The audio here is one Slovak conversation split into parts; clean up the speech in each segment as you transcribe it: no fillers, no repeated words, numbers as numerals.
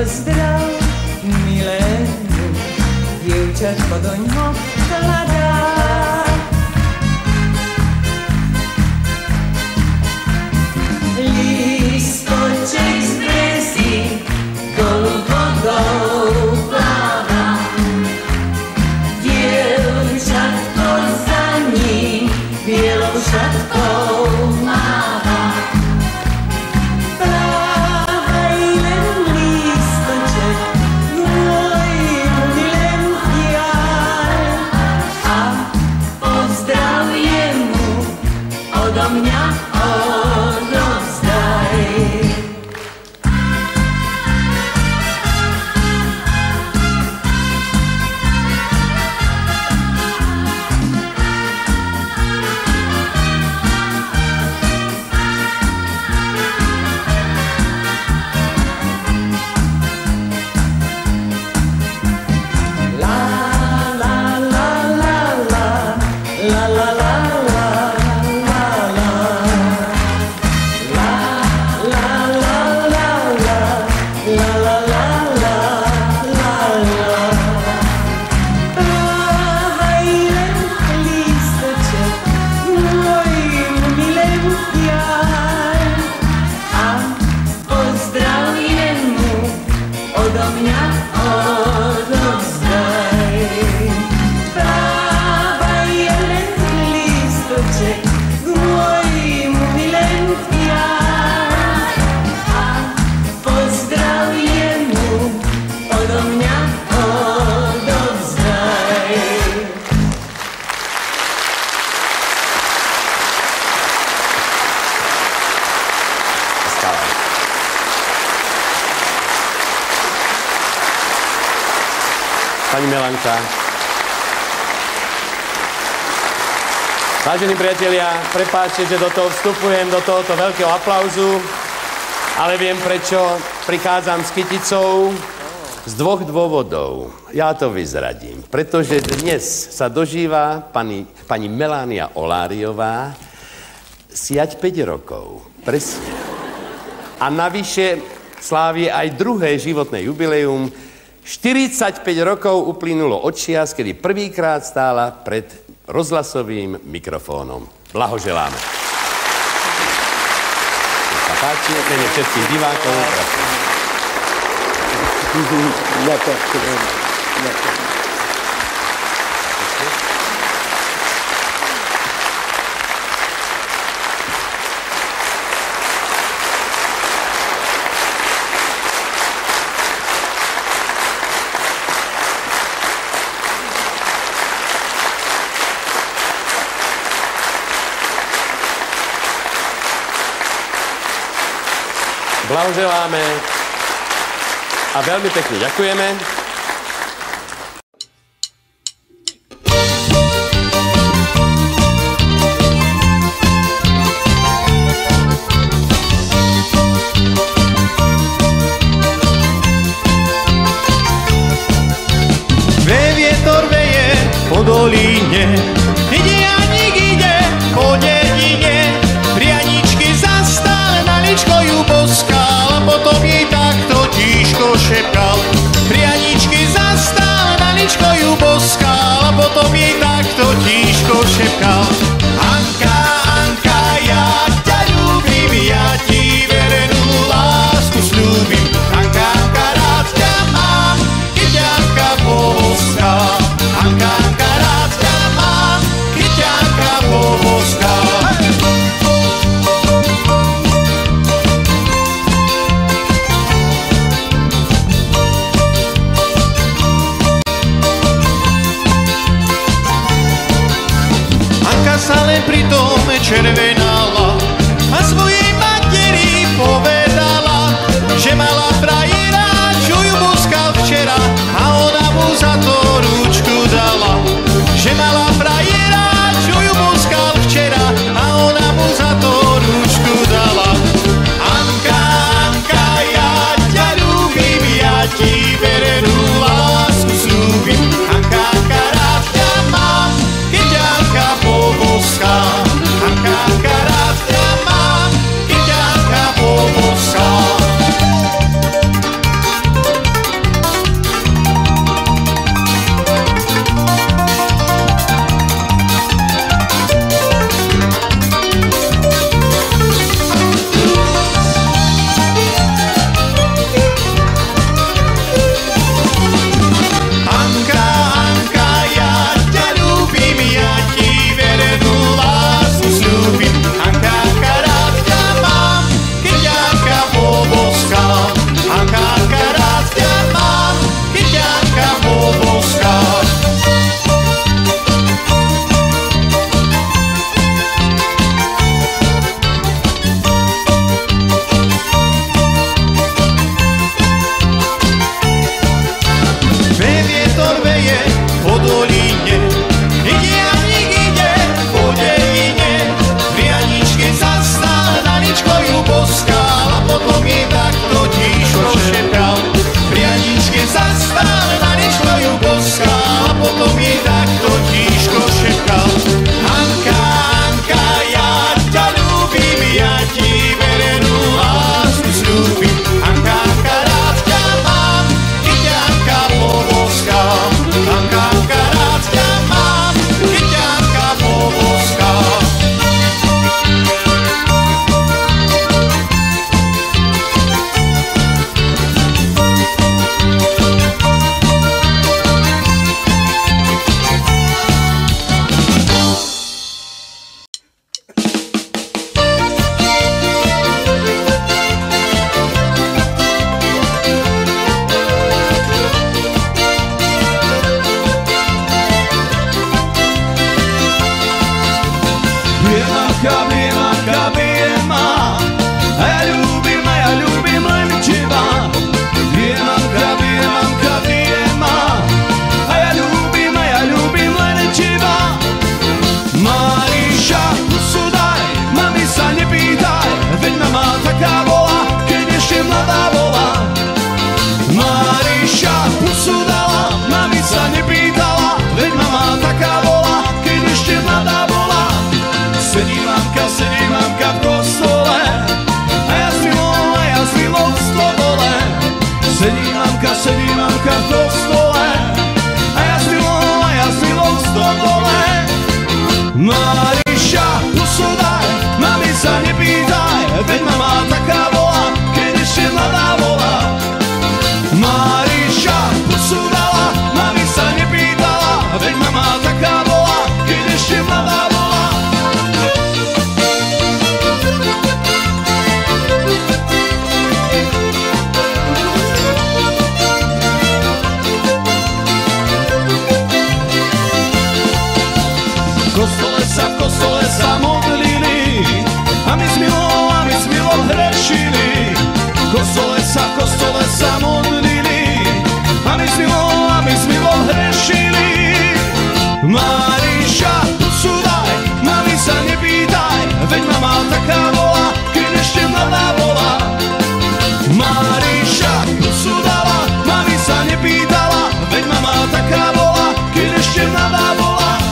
pozdrav milému, dievčatko doňho hľadá. Lístoček z bresy dolu vodou pláva, dievčatko za ním bielou šatkou máva. Plávaj len lístoček k môjmu milému diaľ a pozdravujem mu odo mňa odovzdaj. Pani Melanka. Vážení priatelia, prepáčte, že do toho vstupujem, do tohoto veľkého aplauzu, ale viem, prečo prichádzam s kyticou. Z dvoch dôvodov. Ja to vyzradím. Pretože dnes sa dožíva pani Melania Oláriová siať 5 rokov. Presne. A navyše slávi aj druhé životné jubileum. 45 rokov uplynulo od čias, kedy prvýkrát stála pred rozhlasovým mikrofónom. Blahoželáme. Nech sa páči, mene všetkých divákov. Blahoželáme a veľmi pekne ďakujeme. Vietor veje po dolíne, ide a nik ide po dedine. Prianičky zastále na ličko ju boskal, a potom jej takto tížko šepkal. Prianičky zastále na ličko ju boskal, a potom jej takto tížko šepkal. Anka, Anka, ja ťa ľúbim, ja ti verenú lásku sľúbim. Anka, Anka, rád ťa mám, keď ťa Anka poboská. Anka, Anka, rád ťa mám, keď ťa Anka poboská. Sa len pri tome červenala a svojej materi povedala, že mala frajera, čo ju boskal včera, a ona mu za to ručku dala. Že mala frajera, čo ju boskal včera, a ona mu za to ručku dala. Anka, Anka, ja ťa ľúbim, ja ti verenú lásku sľúbim. Anka, Anka, rád ťa mám, keď ťa Anka poboská. Anka, Anka, Sedí mamka v kostole a ja s milou v stodole. Mariša, pusu daj, mami sa nepýtaj, veď mama taká volá, keď ešte mladá volá. Mariša, pusu dala, mami sa nepýtala, veď mama taká volá, keď ešte mladá volá. V kostole sa modlili a my s milou hrešili. V kostole sa modlili a my s milou hrešili. Mariša, pusu daj, mami sa nepýtaj, veď mama taká volá, keď ešte mladá bola. Mariša, pusu dala, mami sa nepýtala, veď mama taká volá, keď ešte mladá bola.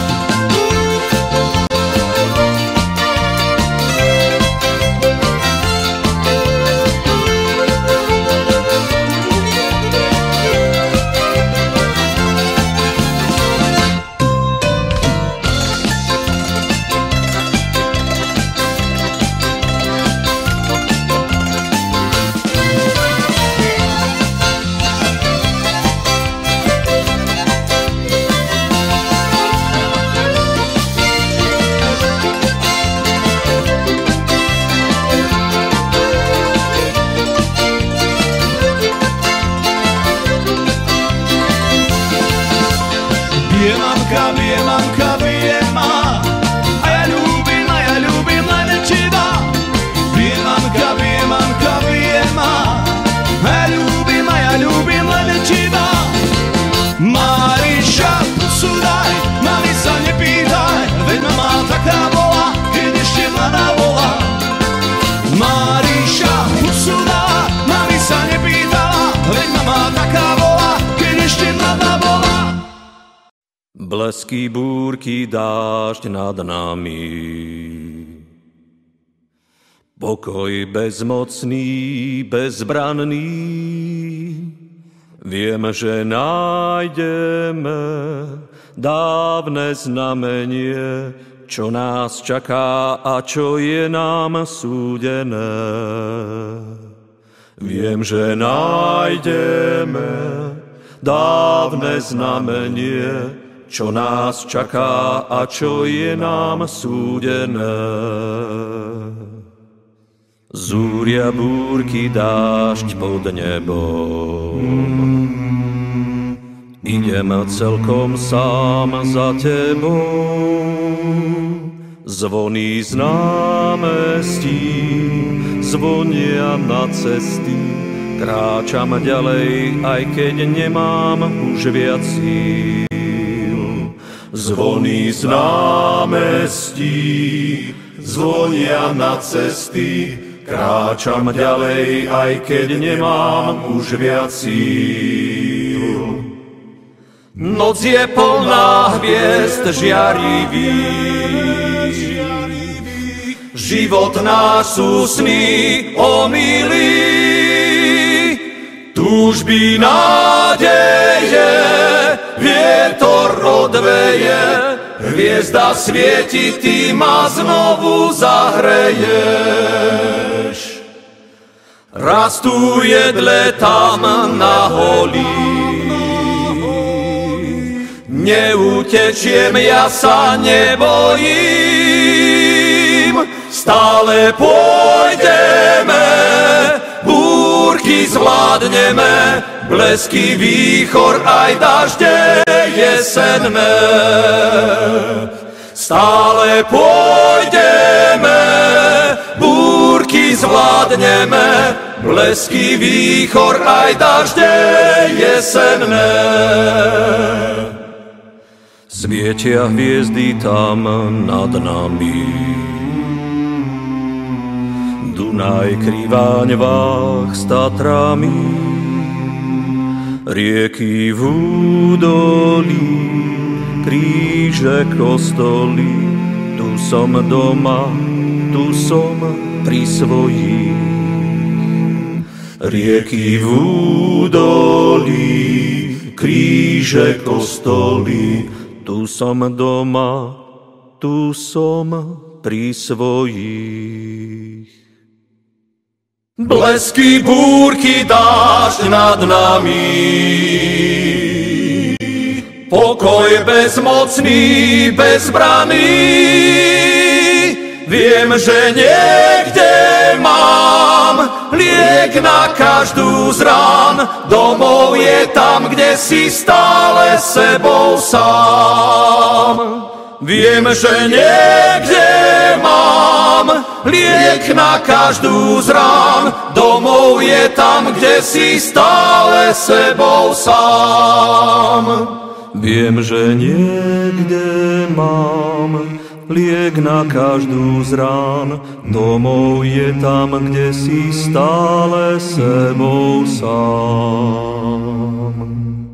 Bije ma, a ja ľúbim len teba. Bije mamka, bije ma, a ja ľúbim len teba. Mariša, pusu daj, mami sa nepýtaj, veď mama taká bola, keď ešte mladá bola. Mariša, pusu dala, mami sa nepýtala, veď mama taká bola, keď ešte mladá bola. Blesky, búrky, dážď nad nami. Pokoj bezmocný, bezbranný. Viem, že nájdeme dávne znamenie, čo nás čaká a čo je nám súdené. Viem, že nájdeme dávne znamenie, čo nás čaká a čo je nám súdené. Zúria, búrky, dážď pod nebom. Idem celkom sám za tebou. Zvony z námestí, zvonia na cesty. Kráčam ďalej, aj keď nemám už viac síl. Zvony z námestí, zvonia na cesty, kráčam ďalej, aj keď nemám už viac síl. Noc je plná hviezd žiarivých, život nás úsny omýli, túžby, nádeje, vietor odveje, hviezda svieti, ty ma znovu zahreješ. Rastú jedle tam na holí, neutečiem, ja sa nebojím, stále pôjdeme, búrky zvládneme, blesky, výchor, aj dažde jesenné. Stále pôjdeme, búrky zvládneme, blesky, výchor, aj dažde jesenné. Svietia hviezdy tam nad nami, Dunaj kriváň váh s Tatrami, rieky v údolí, kríže, kostoly, tu som doma, tu som pri svojich. rieky v údolí, kríže, kostoly. Tu som doma, tu som pri svojich. Blesky, búrky, dážď nad nami, pokoj bezmocný, bezbraný. Viem, že niekde mám liek na každú z rán. Domov je tam, kde si stále sebou sám. Viem, že niekde mám liek na každú z rán. Domov je tam, kde si stále sebou sám. Viem, že niekde mám liek na každú z rán. Domov je tam, kde si stále sebou sám.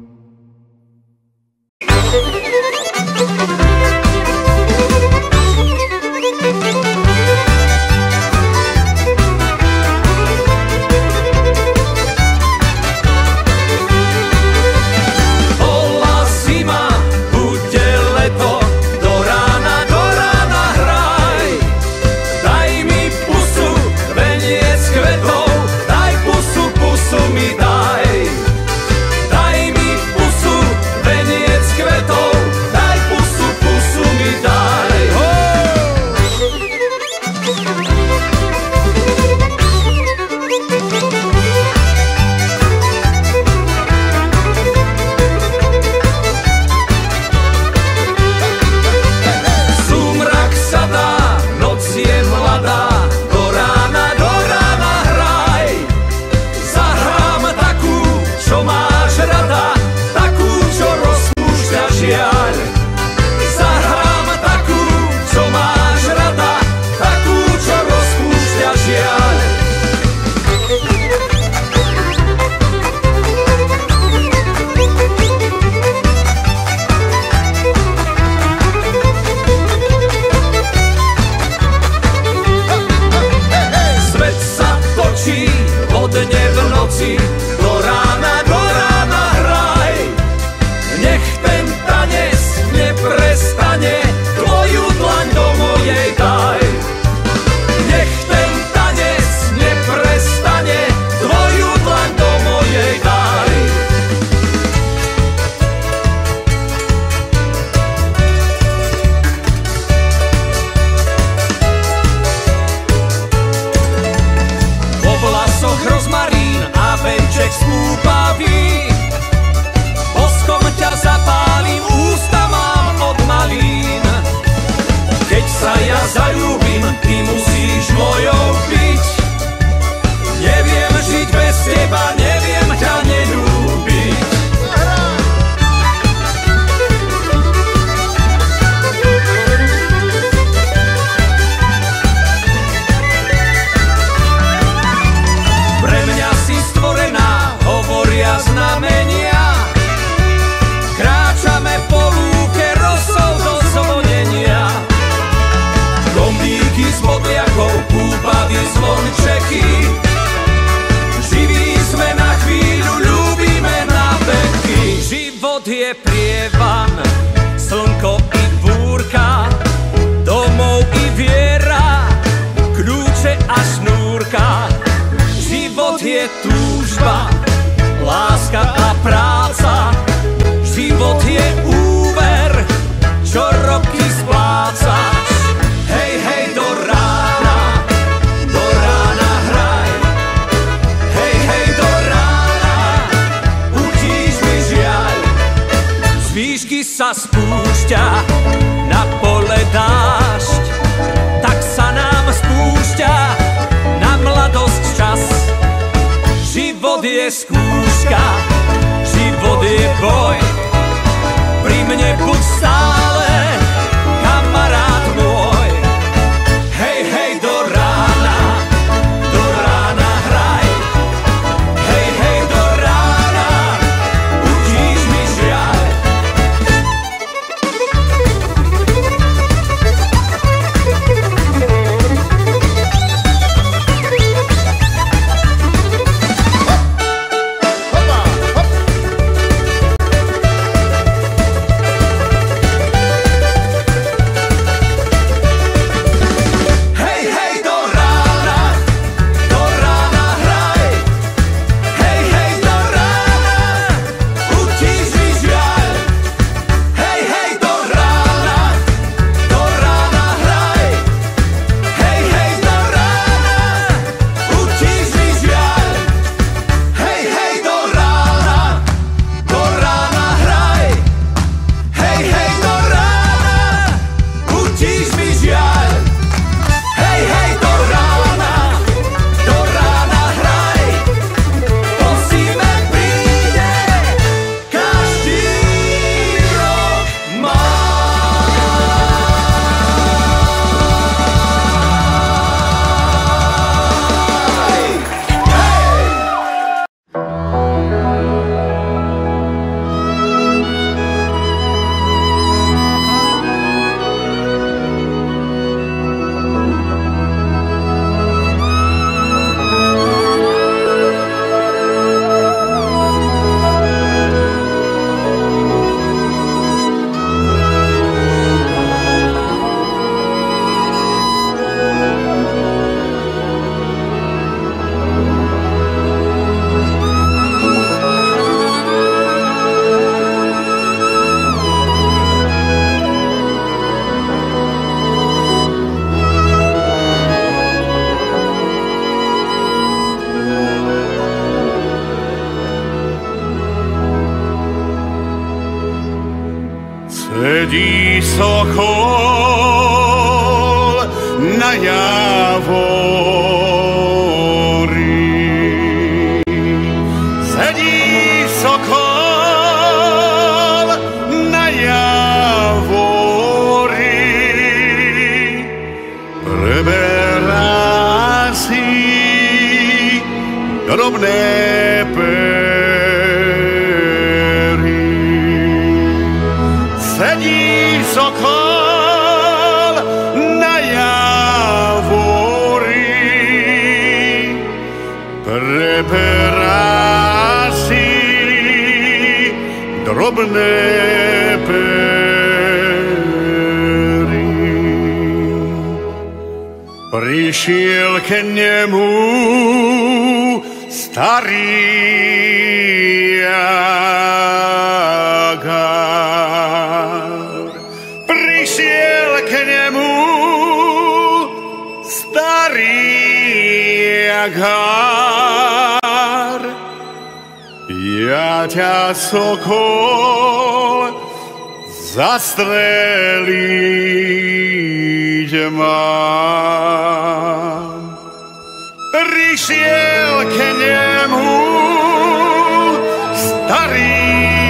Sa spúšťa na pole dážď, tak sa nám spúšťa na mladosť čas. Život je skúška, život je boj, pri mne buď stále kamarát môj. Hej, hej, do rána hraj. Hej, hej, do rána utíš mi žiaľ. sedí sokol na javori. Sedí sokol na javori, preberá si drobné pery. Sedí sokol na javori, preberá si drobné pery. Prišiel k nemu starý Agár. Prišiel k nemu starý Agár. Ja ťa, sokol, zastreliť mám. Prišiel k nemu starý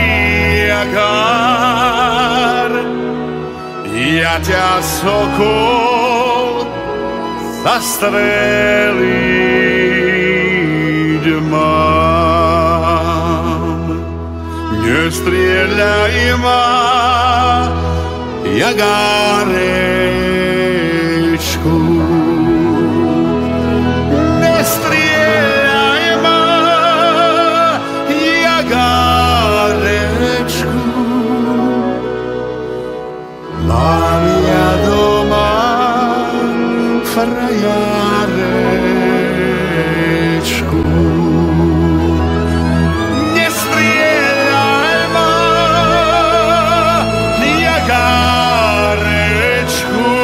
Agár. Ja ťa, sokol, zastreliť mám. Nestrieľaj ma, Agárečku. Nestrieľaj ma, Agárečku. Mám ja doma frajarečku. Nestrieľaj ma, Agárečku.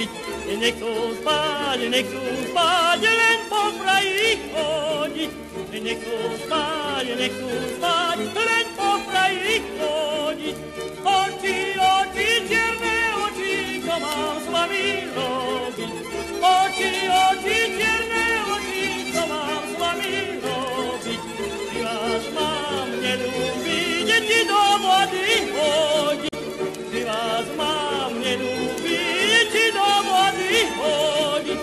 chodiť, nechcú spať, len po kraji chodiť. Nechcú spať, len po kraji chodiť. Oči, čierne oči, čo mám s vami robiť? Oči, čierne oči, čo mám s vami robiť? Ty vás mám nelúbiť, deti do vody hodiť. Ty vás mám nelúbiť, deti do vody hodiť.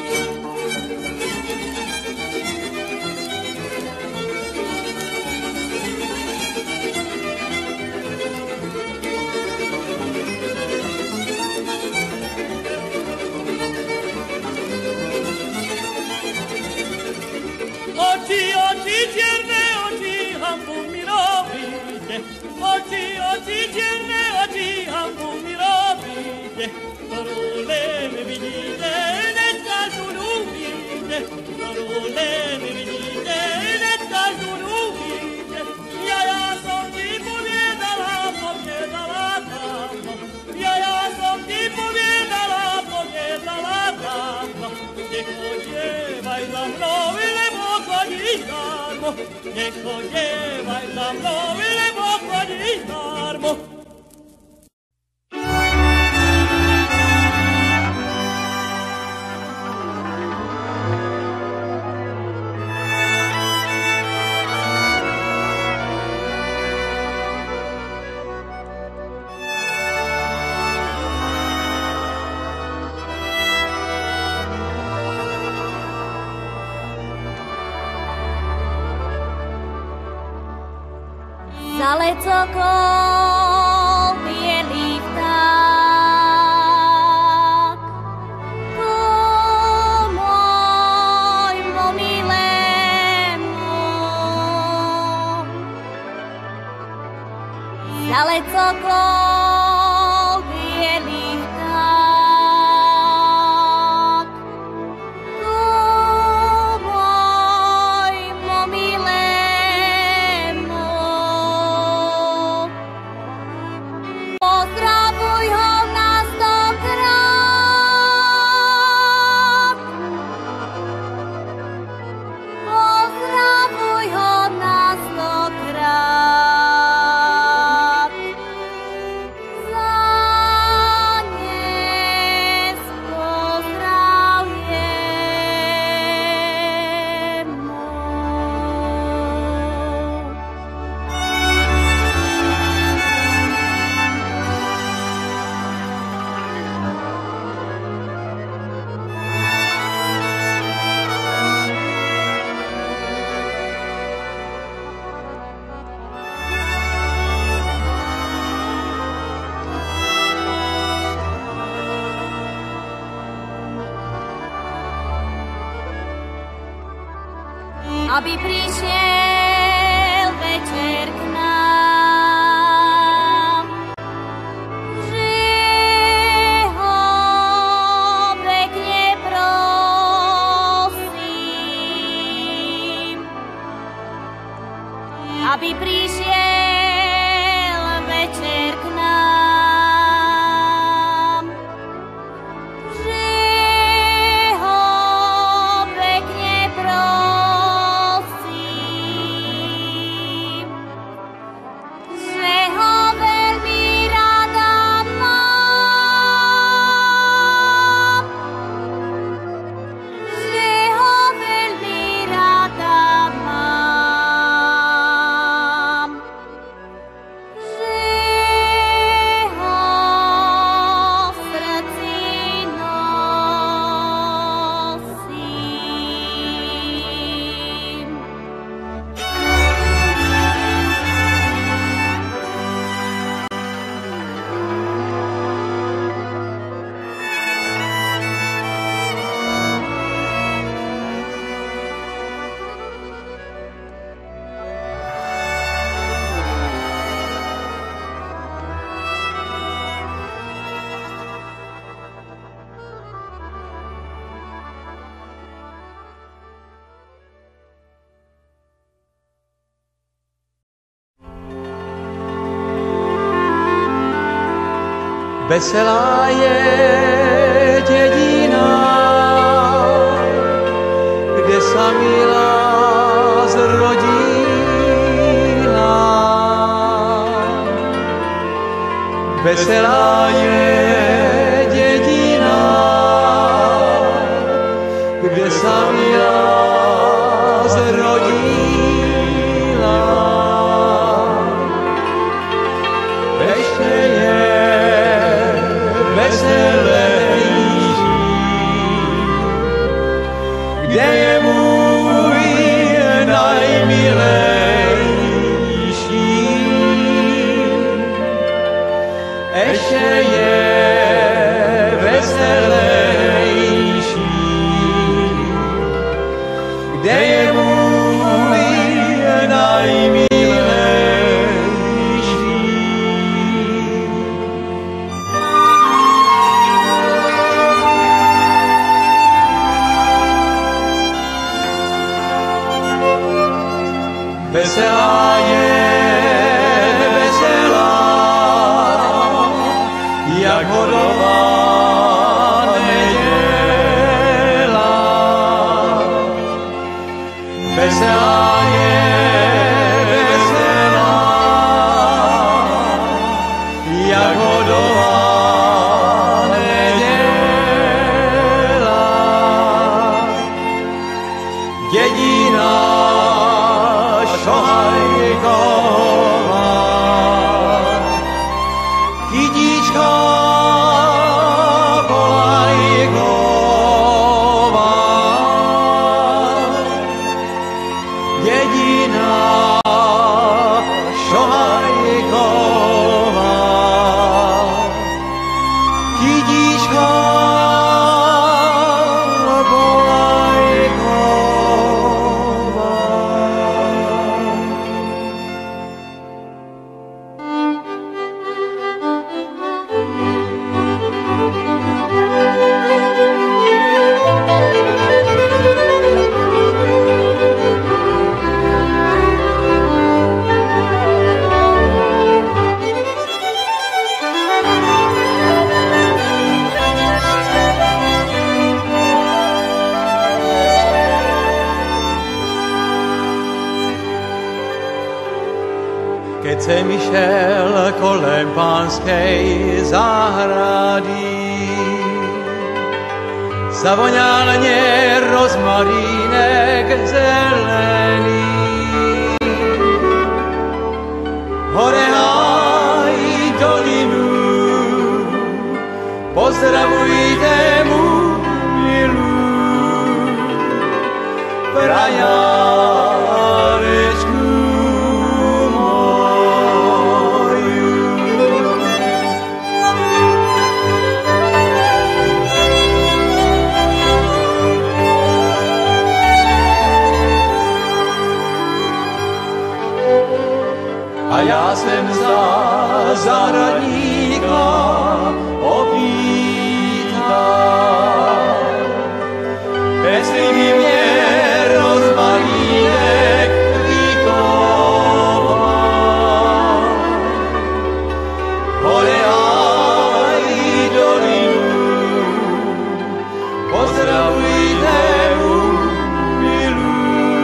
Oči, čierne oči, hambu mi robíte. Oči, čierne oči, hambu mi robíte. Ktorú len vidíte, hneď každú ľúbite. Ktorú len vidíte, hneď každú ľúbite. Ja som ti povedala dávno. Ja som ti povedala dávno. Nechodievaj za mnou, lebo chodíš darmo. Nechodievaj za mnou, lebo chodíš darmo. Zalecokol bielý vták, ku môjmu milému. Zalecokol bielý vták, ku môjmu milému. Pozdravuj ho na 100-krát. Pozdravuj ho na 100-krát. Zanes pozdraviem mu. Aby prišiel večer k nám, že ho pekne prosím. Aby prišiel večer k nám, že ho pekne prosím. Veselá je dedina, kde sa milá zrodila. Veselá je dedina, kde sa milá zrodila. Ešte je veselejší, kde je môj najmilejší. Ešte je veselejší, kde je môj najmilejší. Veselá je, veselá, jak hodová neděla. Veselá je, veselá, jak hodová neděla. Dedina Šohajková, kytička Polajková, dedina Šohajková, kytička Keď jsem šel kolem pánskej zahrady, zavoňal mě rozmarínek zelený. Hore háj dolinu, pozdravujte mu milu, prajárečku. A já jsem za zahradníka opýtal, jestli by mě rozmarínek vykoval. Hore aj dolinu, pozdravujte mu milu,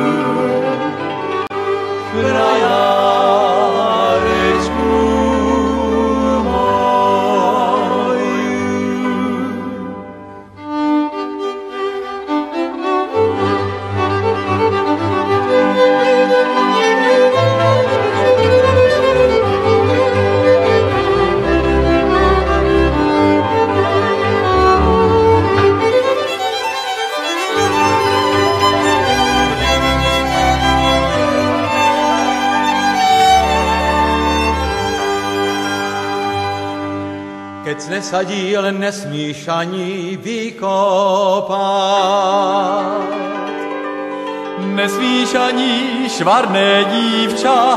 Keď nesadil, nesmíš ani vykopat. Nesmíš ani švarné dívča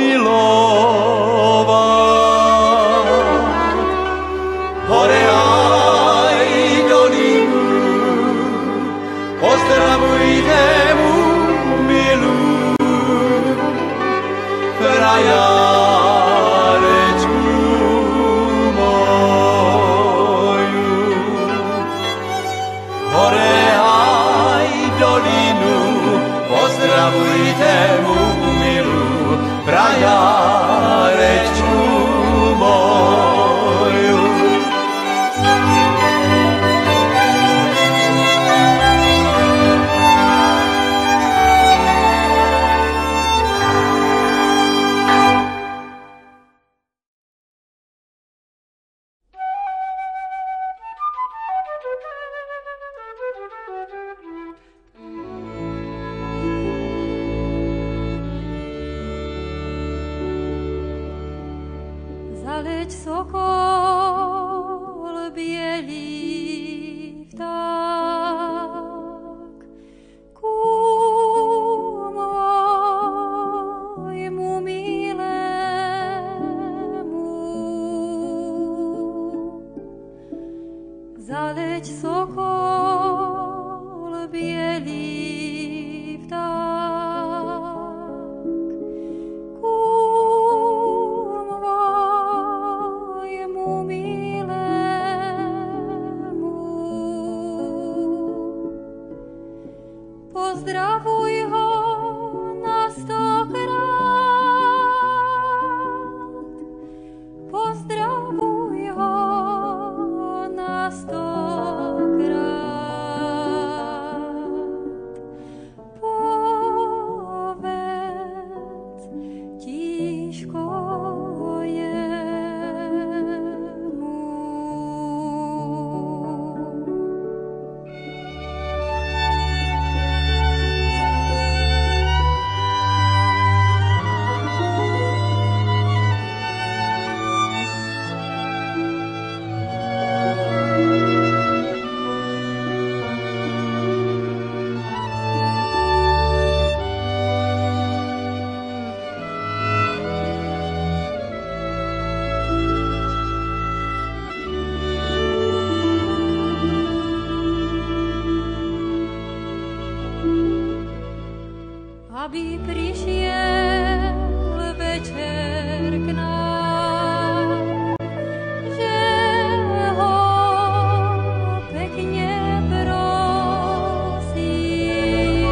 milovat. Hore aj dolinu, pozdravujte mu milu, prajárečku moju. Zaleť sokol bielý vták ku môjmu milému. Zaleť sokol bielý vták ku môjmu milému. Pozdravuj ho na 100-krát, pozdravuj ho na 100-krát. Povedz tíško jemu. Aby prišiel večer k nám, že ho pekne prosím.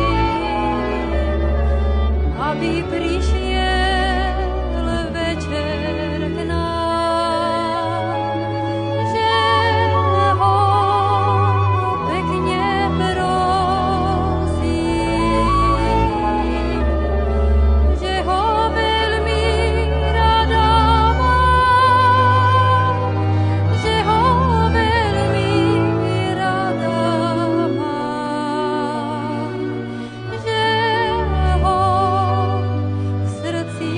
Aby prišiel večer k nám, že ho pekne prosím. Že ho veľmi rada mám, že ho veľmi rada mám, že ho v srdci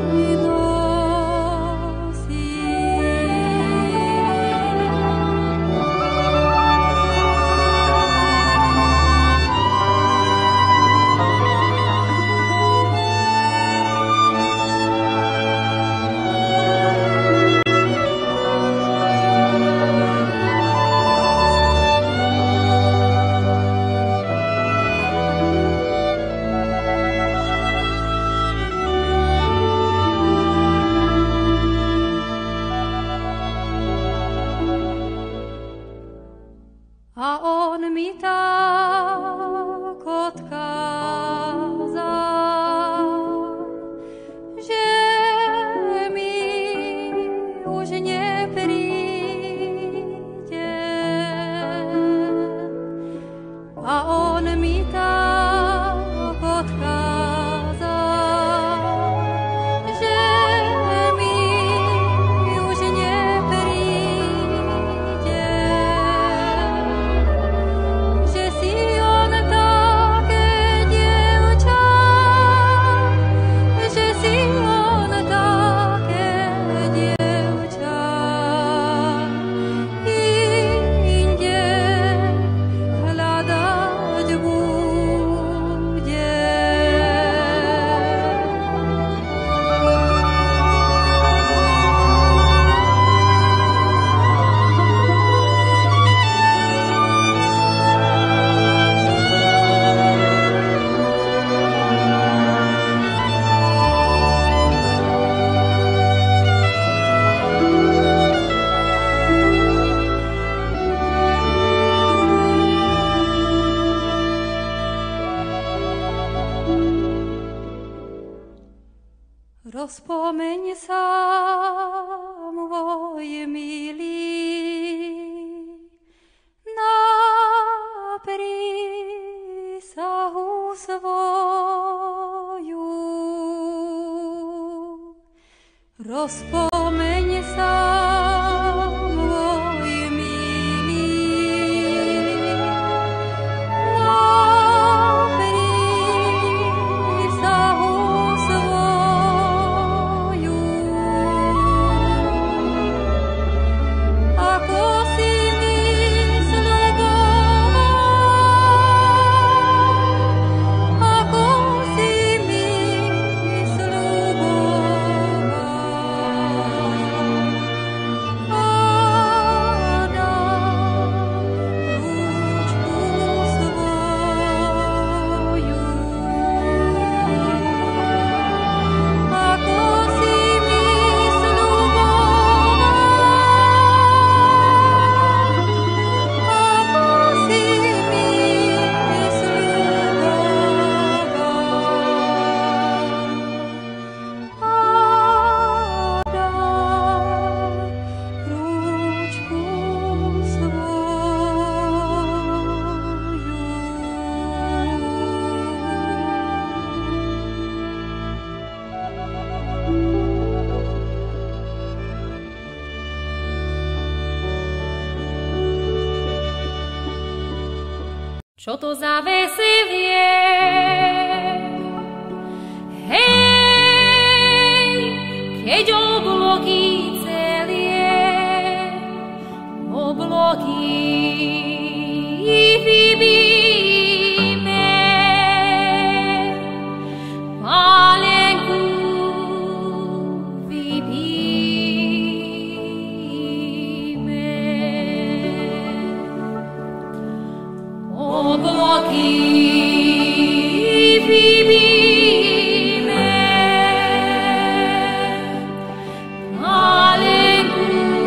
a on mi tak odkázal, že mi už nepríde. A on mi tak odkázal, že mi už nepríde. Že si on také dievča, že si on také dievča, inde hľadať bude. Rozpomeň sa, môj milý, na prísahu svoju. Rozpomeň sa, môj milý, na prísahu svoju. Čo to za veselie? Hej, keď obloky celie, obloky vybíme, pálenku vypíme. Obloky vybíme, pálenku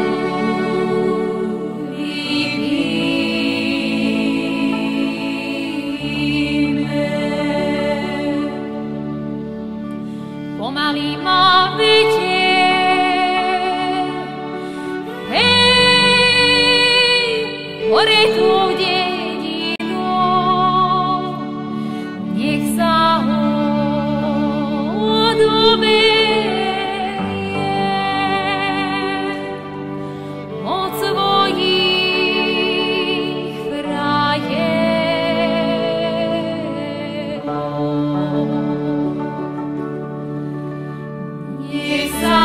vypíme. Pomaly má večer, hej, hore tu v dedinu, nech sa odoberie od svojich frajerov. Nech sa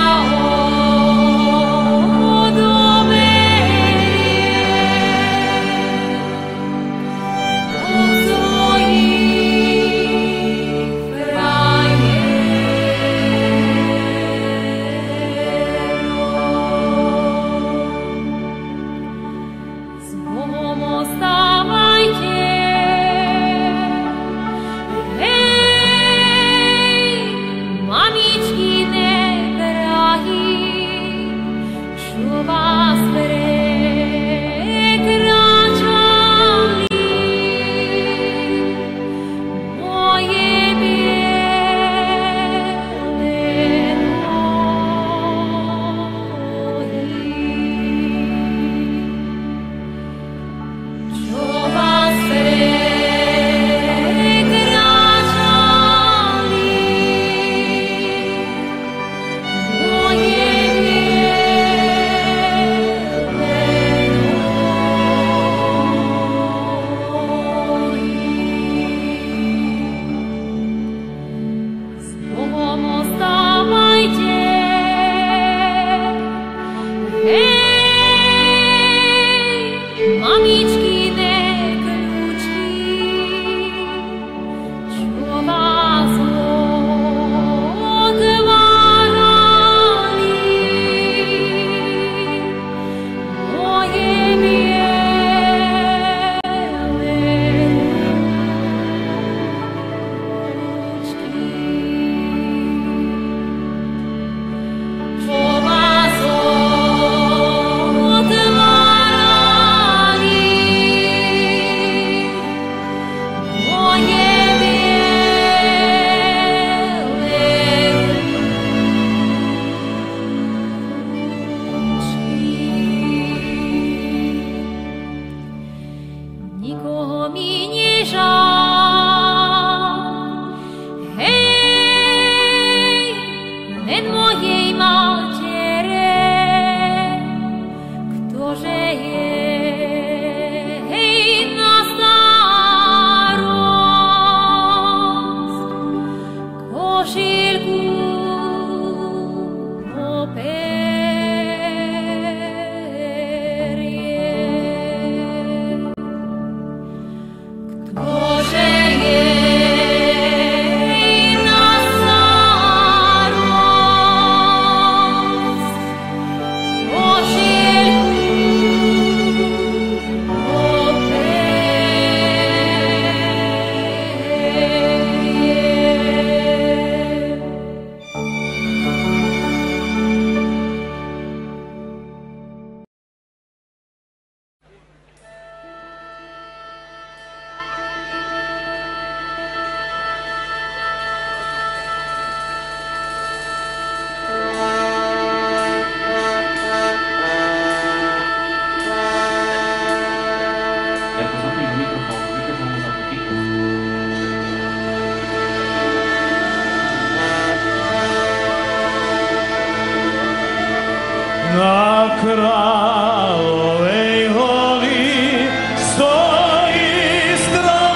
Na Kráľovej holi stojí stroj.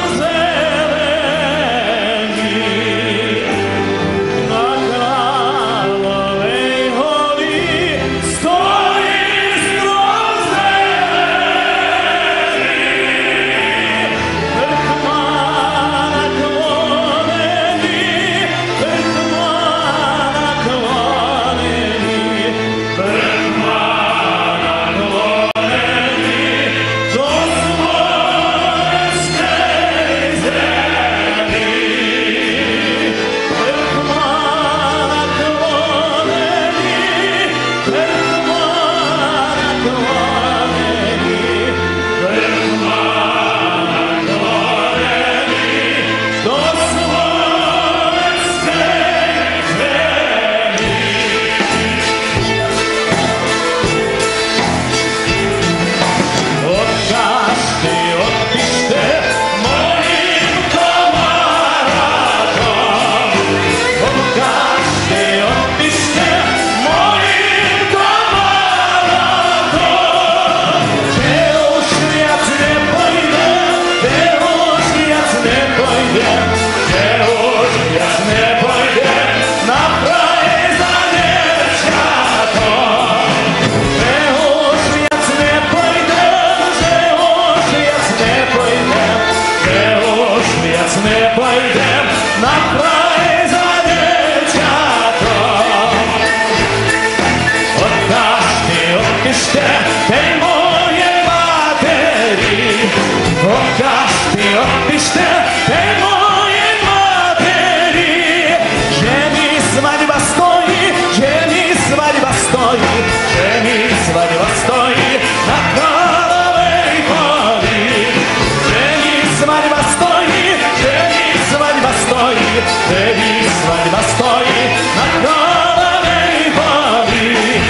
stojí, že mi svadba stojí na kráľovej chváli. Že mi svadba stojí, že mi svadba stojí, že mi svadba stojí na kráľovej chváli.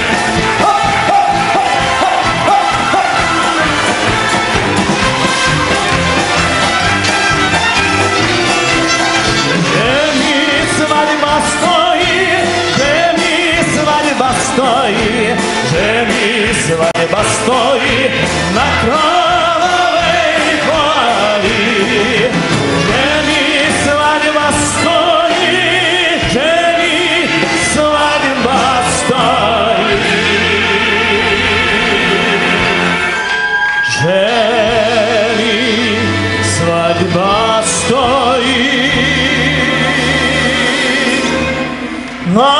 Že mi svadba stojí na kráľovej chváli. Že mi svadba stojí, že mi svadba stojí. Že mi svadba stojí na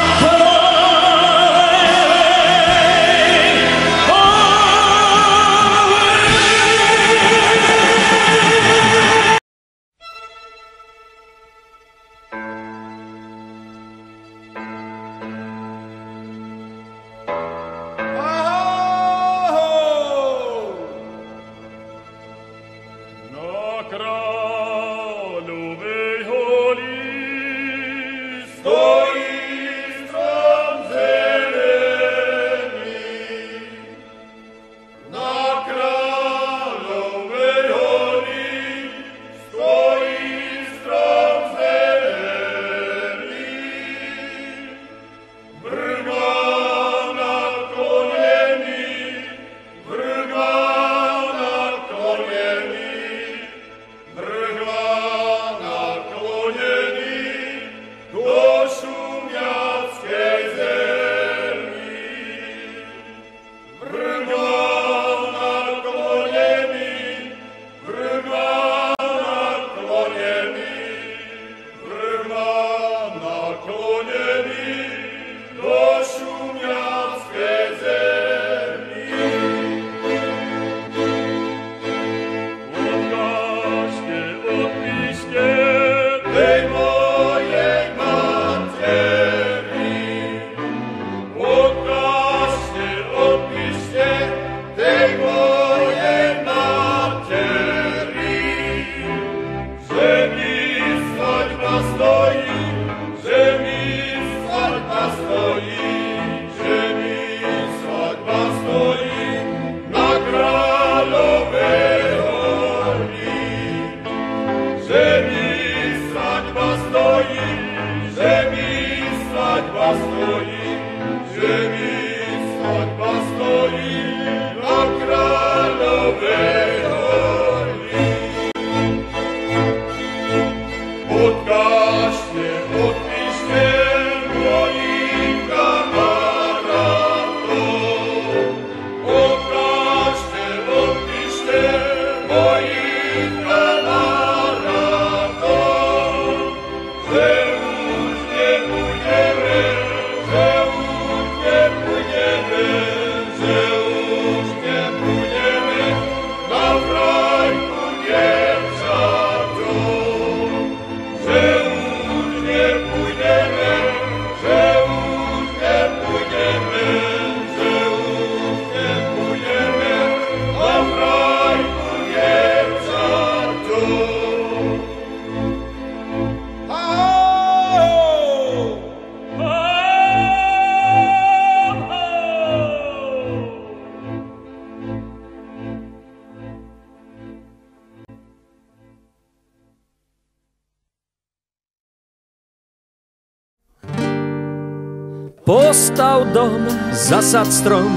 Postav dom, zasad strom,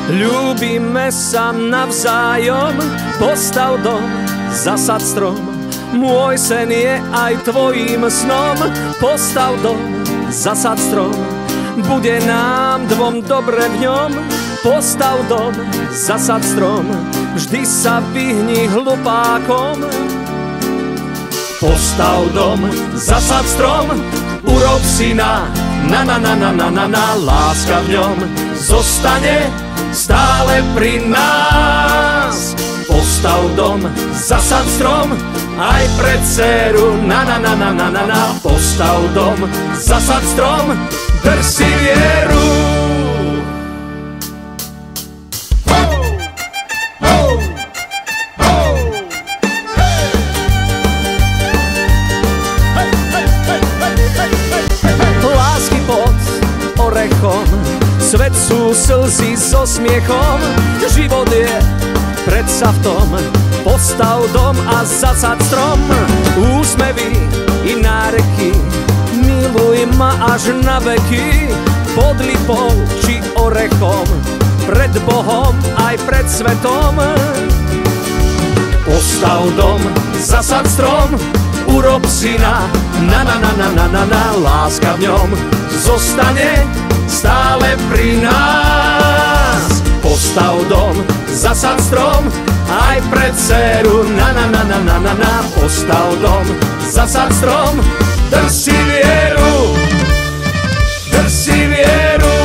ľúbime sa navzájom. Postav dom, zasad strom, môj sen je aj tvojím snom. Postav dom, zasad strom, bude nám dvom dobre v ňom. Postav dom, zasad strom, vždy sa vyhni hlupákom. Postav dom, zasad strom, urob si na láska v ňom zostane stále pri nás. Postav dom, zasad strom, aj pre dceru Postav dom, zasad strom, drž si vieru. orechom. Svet sú slzy so smiechom, život je predsa v tom. Postav dom a zasad strom, úsmevy i náreky. Miluj ma až na veky, pod lipou či orechom, pred Bohom aj pred svetom. Postav dom, zasad strom, urob syna, na na na na na na na, láska v ňom zostane stále pri nás. Postav dom, zasad strom, aj pre dceru, na na na na na na na. Postav dom, zasad strom, drž si vieru, drž si vieru.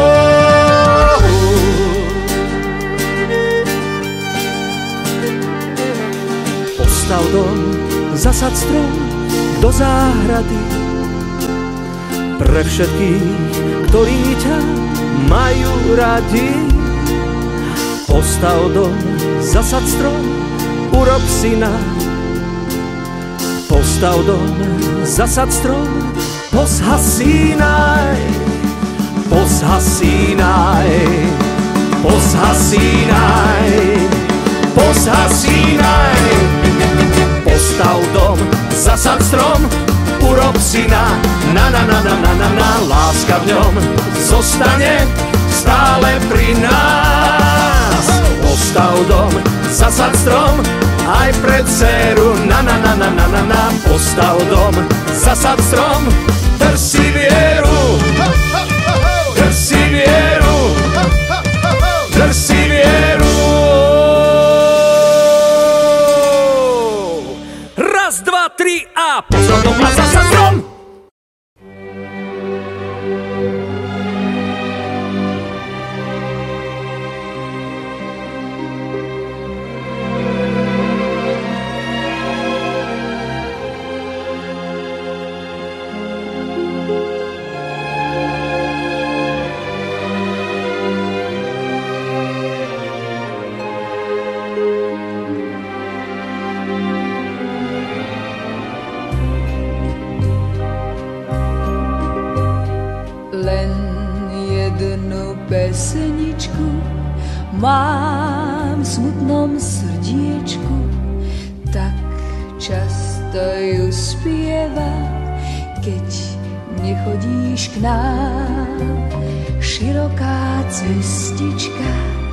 Postav dom, zasad strom do záhrady, pre všetkých, ktorí ťa majú radi. Postav dom, zasad strom, urob syna. Postav dom, zasad strom, pozhasínaj, pozhasínaj, pozhasínaj, pozhasínaj. Postav dom, zasad strom, urob syna, na na na na na na na. Láska v ňom zostane stále pri nás. Postav dom, zasad strom, aj pre dceru, na na na na na na na. Postav dom, zasad strom, drž si vieru, drž si vieru, drž si vieru. Raz, dva, tri a postav dom a zasad strom. Pesničku mám v smutnom srdiečku, tak často ju spievam, keď nechodíš k nám. Široká cestička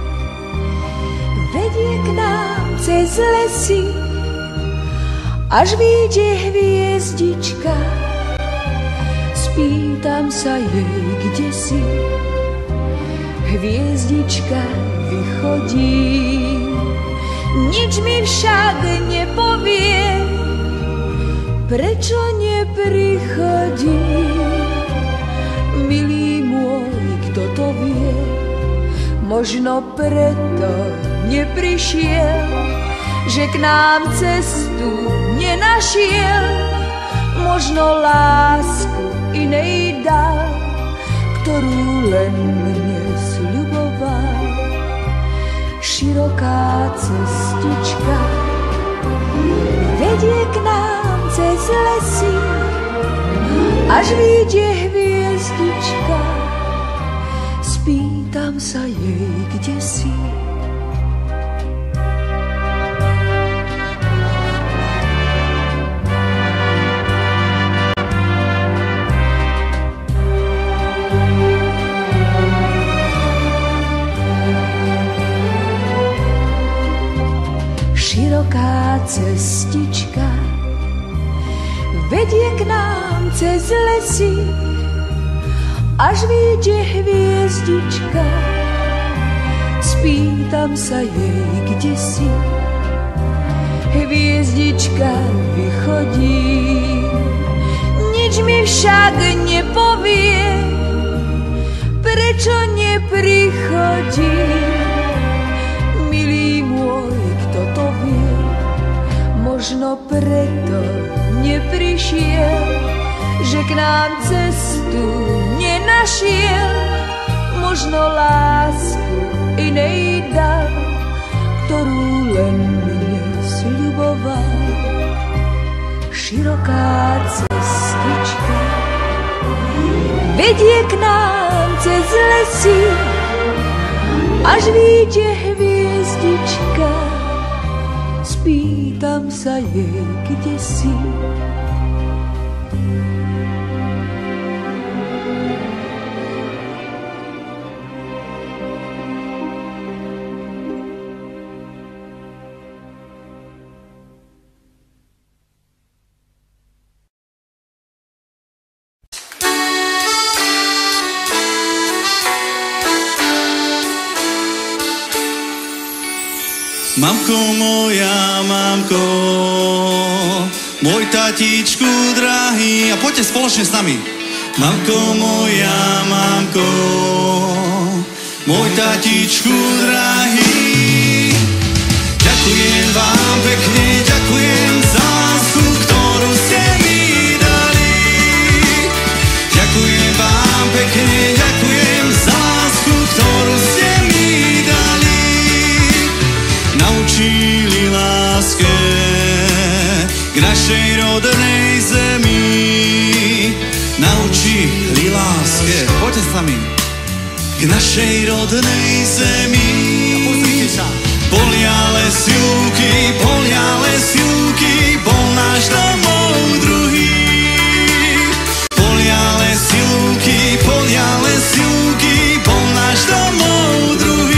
vedie k nám cez lesy, až vyjde hviezdička. Spýtam sa jej, kde si. Hviezdička vychodí, nič mi však nepovie, prečo neprichodí. Milý môj, kto to vie, možno preto neprišiel, že k nám cestu nenašiel, možno lásku inej dal, ktorú len mne sľuboval. Široká cestička vedie k nám cez lesy, až vyjde hviezdička. Spýtam sa jej, kde si. Široká cestička vedie k nám cez lesy, až vyjde hviezdička. Spýtam sa jej, kde si. Hviezdička vychodí, nič mi však nepovie, prečo neprichodí. Milý môj, kto to vie, možno preto neprišiel, že k nám cestu nenašiel, možno lásku inej dal, ktorú len mne sľuboval. Široká cestička vedie k nám cez až vyjde hviezdička, spýtam sa jej, kde si. Mamko moja, mamko, môj tatíčku drahý. A poďte spoločne s nami. Mamko moja, mamko, môj tatíčku drahý. Ďakujem vám pekne, ďakujem za lásku, ktorú ste mi dali. Ďakujem vám pekne, ďakujem za lásku, ktorú ste mi dali. Naučili láske k našej rodnej zemi. Naučili láske, poďte s nami, k našej rodnej zemi. Polia les ľúky, bol náš domov druhý. Polia les ľúky, bol náš domov druhý.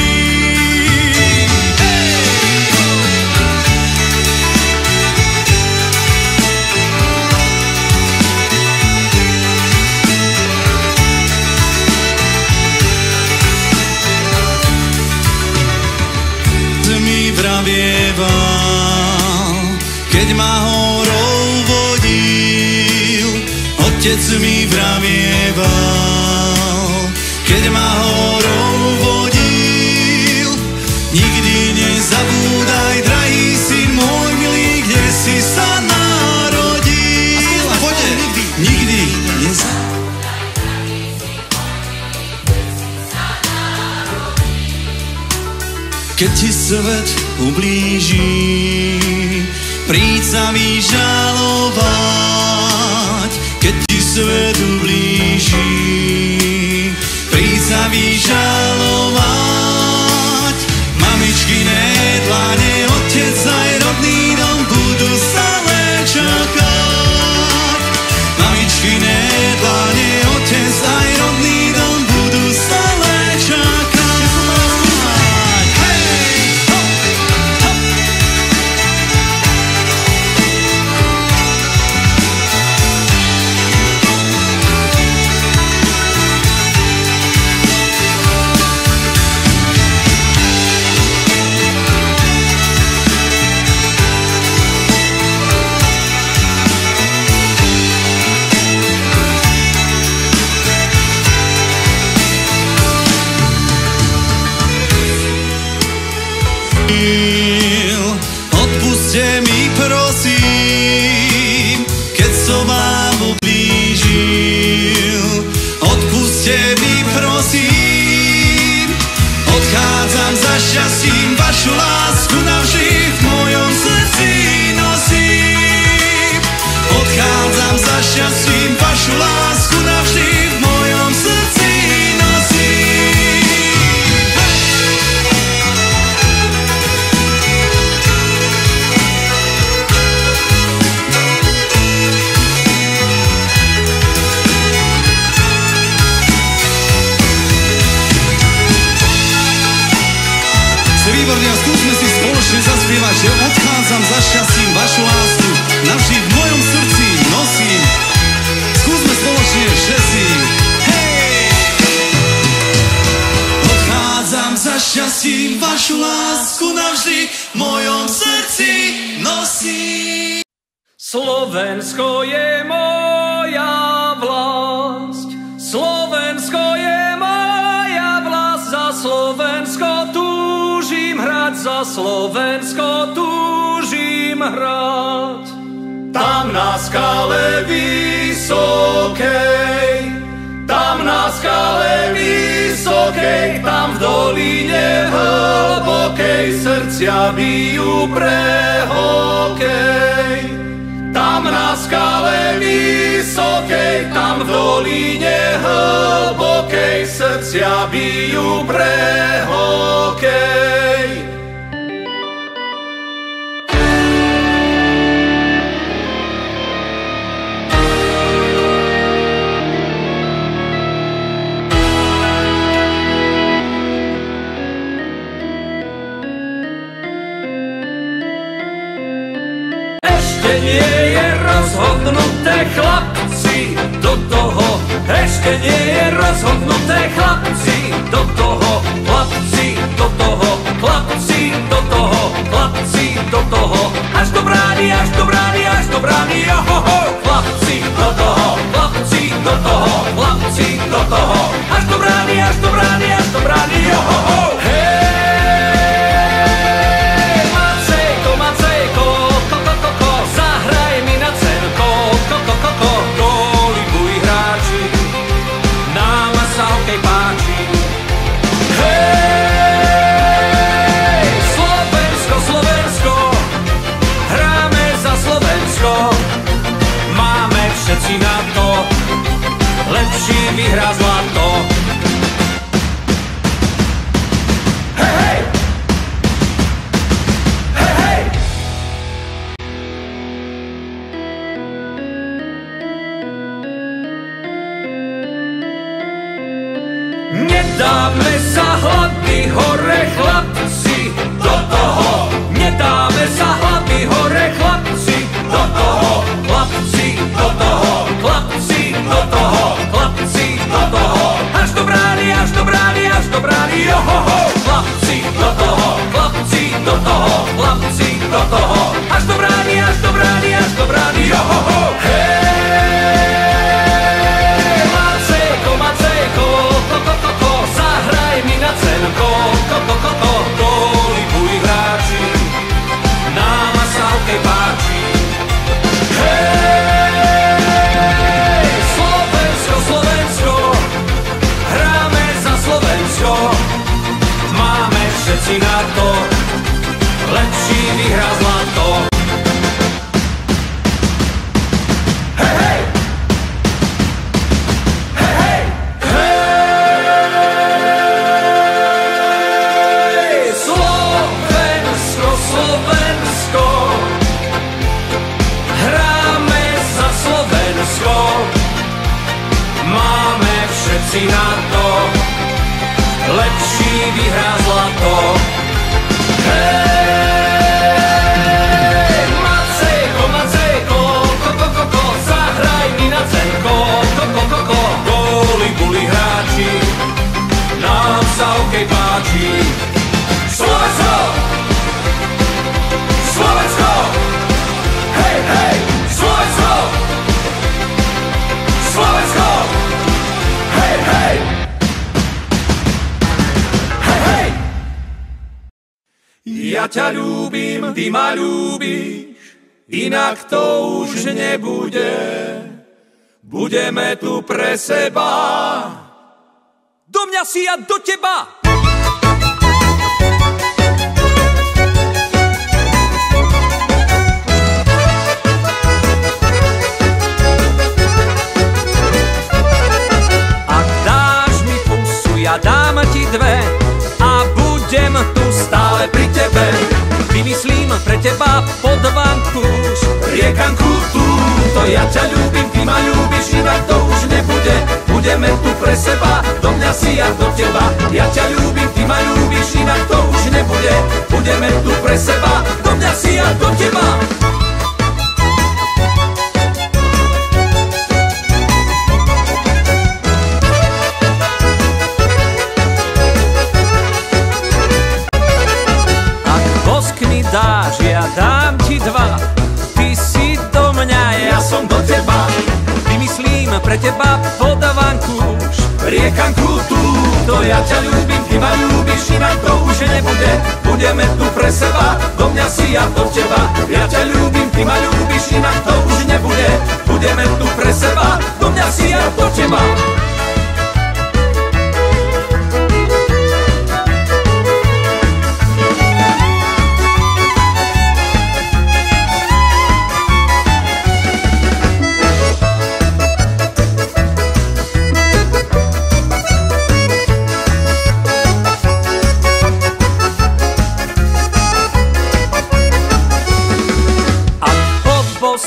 Keď ma horou vodil, otec mi vravieval. Keď ma horou vodil, nikdy nezabúdaj, drahý syn môj milý, kde si sa narodil. A poďte, nikdy nezabúdaj, drahý syn môj milý, kde si sa narodil. Keď ti svet ublíži, príď sa vyžalovať. Keď ti svet ublíži, príď sa vyžalovať. Mamičkine dlane, otec aj rodný dom budú stále čakať. Mamičkine dlane, otec aj rodný dom budú stále čakať. Odpusťte mi prosím, keď som vám ublížil. Odpusťte mi prosím, odchádzam za šťastím, vašu lásku navždy v mojom srdci nosím. Odchádzam za šťastím, vašu lásku navždy v mojom srdci nosím. Výborne, a skúsme si spoločne zaspievať, že odchádzam za šťastím, vašu lásku navždy v mojom srdci nosím. Skúsme spoločne všetci. Hej! Odchádzam za šťastím, vašu lásku navždy v mojom srdci nosím. Slovensko je moja vlast, Slovensko je moja vlast, za Slovensko túžim hrať, za Slovensko túžim hrať. Tam na skale vysokej, tam na skale vysokej, tam v doline hlbokej srdcia bijú pre hokej. Tam na na skále vysokej, tam v dolíne hlbokej srdcia bijú pre hokej. Nie je rozhodnuté, chlapci, do toho. Ešte nie je rozhodnuté, chlapci, do toho. Chlapci, do toho. Chlapci, do toho. Chlapci, do toho. Až do brány, až do brány, až do brány, johoho. Chlapci, do toho. Chlapci, do toho. Chlapci, do toho. Až do brány, až do brány, až do brány, johoho. Všetci na to, lepší vyhrá zlato. Hej, hej! Hej, hej! Nedáme sa hlavy hore, chlapci, do toho. Nedáme sa hlavy hore, chlapci, do toho. Chlapci, do toho. Chlapci, do toho. Chlapci, do toho. Až do brány, až do brány, až do brány, johoho. Chlapci, do toho. Chlapci, do toho. Chlapci, do toho. Až do brány, až do brány, až do brány, johoho. Hej, Macejko, Macejko, ko, zahraj mi na cenko, ko, dolibuj hráči, nám sa hokej páči. Hej, Slovensko, Slovensko, hráme za Slovensko, máme všetci na to, lepší vyhrá zlato. Hej, hej! Hej, hej! Hej! Slovensko, Slovensko, hráme za Slovensko, máme všetci na to, lepší vyhrá zlato. Hej, Macejko, Macejko, ko, zahraj mi na cenko, ko, góli, buli hráči, nám sa hokej páči. Slovensko! Slovensko! Hej, hej! Slovensko! Slovensko! Hej, hej! Hej, hej! Ja ťa ľúbim, ty ma ľúbiš, inak to už nebude. Budeme tu pre seba. Do mňa si a do teba! Ja dám ti dve a budem tu stále pri tebe. Vymyslím pre teba pod vankúš riekanku túto. Ja ťa ľúbim, ty ma ľúbiš, inak to už nebude. Budeme tu pre seba, do mňa si a do teba. Ja ťa ľúbim, ty ma ľúbiš, inak to už nebude. Budeme tu pre seba, do mňa si a do teba. Dáš, ja dám ti dva, ty si do mňa, ja som do teba. Vymyslím pre teba pod vankúš riekanku túto. Ja ťa ľúbim, ty ma ľúbiš, inak to už nebude. Budeme tu pre seba, do mňa si a do teba. Ja ťa ľúbim, ty ma ľúbiš, inak to už nebude. Budeme tu pre seba, do mňa si a do teba.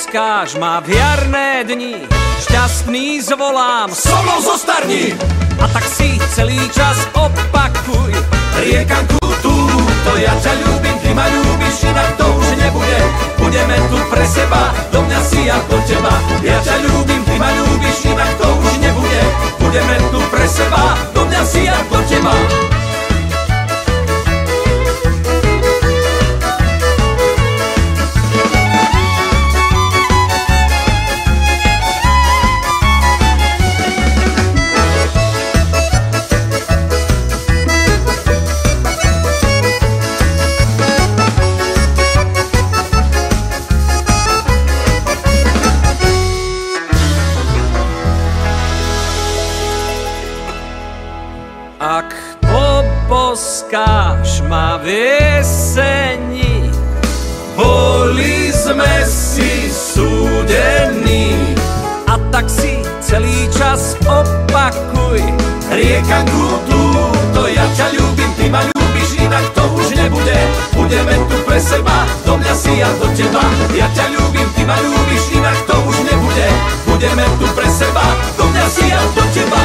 poboskáš ma v jarné dni, šťastný zvolám, So mnou zostarni, a tak si celý čas opakuj. riekanku túto, ja ťa ľúbim, ty ma ľúbiš, inak to už nebude. Budeme tu pre seba, do mňa si a do teba. Ja ťa ľúbim, ty ma ľúbiš, inak to už nebude. Budeme tu pre seba, do mňa si a do teba. Ak poboskáš ma v jeseni, Boli sme si súdení, a tak si celý čas opakuj. riekanku túto, ja ťa ľúbim, ty ma ľúbiš, inak to už nebude. Budeme tu pre seba, do mňa si a do teba. Ja ťa ľúbim, ty ma ľúbiš, inak to už nebude. Budeme tu pre seba, do mňa si a do teba.